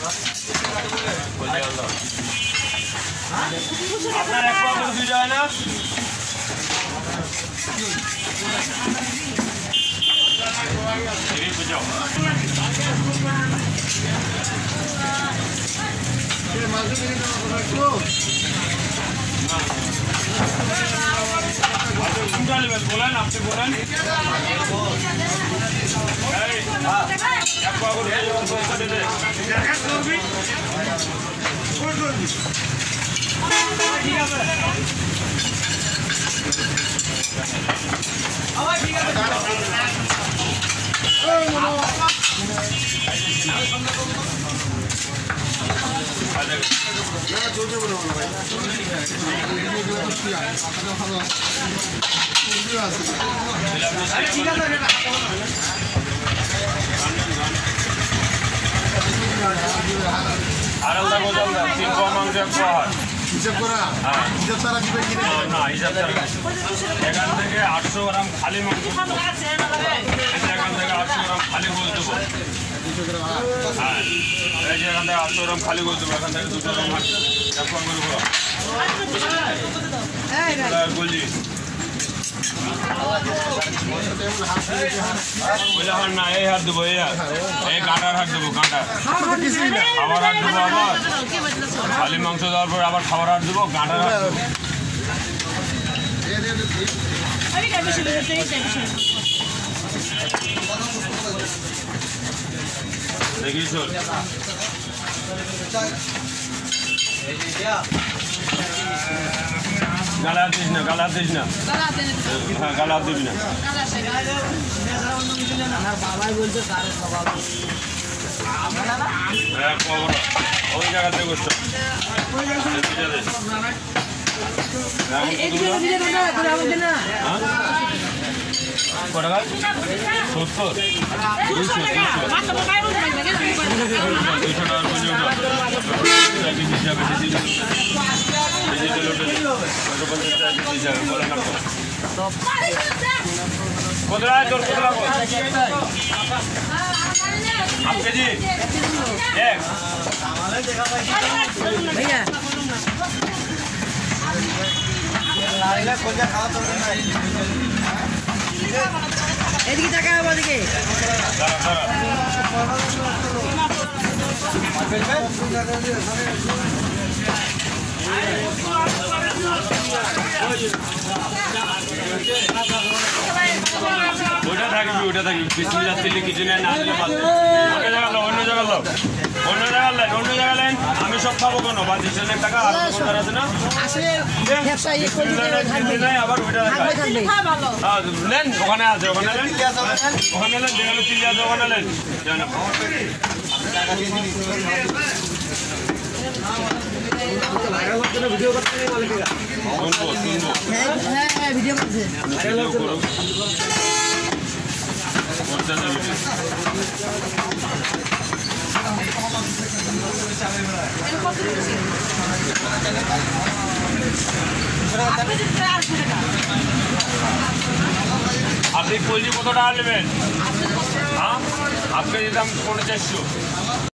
আপনার এক পাওয়া করে দুই যায় না বুঝাও বলেন আপনি বলেন ঠিক আছে আলাদা গোজাল তিন পাওয়া মাংস এক পাওয়া হিসাব করা হিসাব ছাড়া দিবে কি না হিসাব ছাড়া এখান থেকে 800 গ্রাম খালি মাংস এখান থেকে 800 গ্রাম খালি গোল দেবো হ্যাঁ এই যে এখান থেকে 800 গ্রাম খালি গোল দেবো এখান থেকে 200 গ্রাম এক ফোন করে বলো বলছি না এই হাত দেবো এই কাঁটার হাত দেবো কাঁটা খাবার হাত দেবো আবার খালি মাংস দেওয়ার পর আবার খাবার হাত দেবো কাঁটার হাত দেবো দেখিস গালা দিস না গালা দিস না হ্যাঁ গালা দিবি না ওই জায়গাতে বসতো কটা গাছ 70 200 কোথায় তোর কোথায় হাফ কেজি এক भैया এদিকে টাকা হবে ওদিকে ওটা থাকবি বিসমিল্লাহ চিল্লি কিছু নেই না দিলে অন্য জায়গা লেন আমি সব খাবো কোনো 25,000 টাকা আর দোকানদার আছে না আবার ওইটা নেন ওখানে আছে ওখানে লেন যেখানে চিল্লি আছে ওখানে লেন ভিডিও করতে ভিডিও করছে আপনি কলজি কত টাকা নেবেন হ্যাঁ আপনি দিতাম 450